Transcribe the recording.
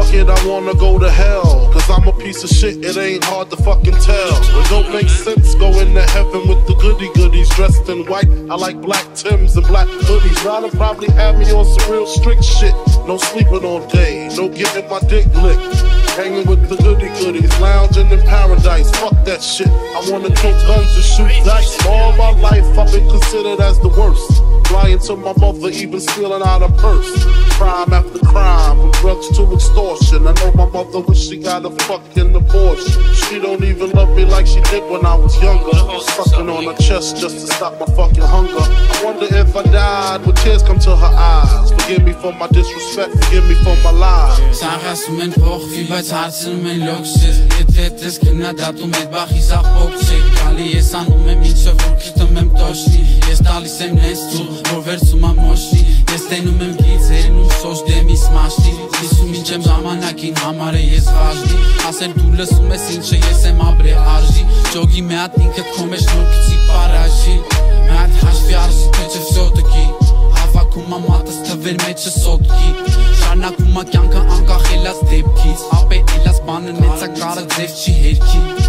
fuck it, I wanna go to hell. Cause I'm a piece of shit, it ain't hard to fucking tell. It don't make sense going to heaven with the goody goodies dressed in white. I like black Timbs and black hoodies. Ryder probably had me on some real strict shit. No sleeping all day, no getting my dick licked. Hanging with the goody goodies, lounging in paradise. Fuck that shit, I wanna throw guns and shoot dice. All my life I've been considered as the worst. Lying to my mother, even stealing out her purse. Crime after crime, from drugs to extortion. I know my mother wish she got a fucking abortion. She don't even love me like she did when I was younger. Sucking on her chest just to stop my fucking hunger. I wonder if I died, would tears come to her eyes? Forgive me for my disrespect, forgive me for my lies. Սաղաս ու մեն փոխվի, բայց հարցնում են լոքսես. Եթե դες քննադատում եք բախի սաղ փոքսեք. Գալի ես անում եմ ինչը որ քրտում եմ տոշնի. Ես տալիս եմ նես ծու, որ վերցում եմ մոշնի. Ես տենում եմ գիծերն ու սոչ դեմիս մաշտի. Իսում ինչ եմ ժամանակին համար է ես վաժնի. Ասել դու լսում ես ինչը ես եմ ապրե արժի. Ճոգի մի հատ ինքդ քո մեջ նոր գցի պարաժի. Մի հատ հաշվի արժի թե վսյոտկի. Հավաքում ամատս թվեր մեջը սոտկի. Շարնակում կյանքը անկախ ելած դեպքից. Ապե ելած բանը նեցա կարը ձև չի հերքի.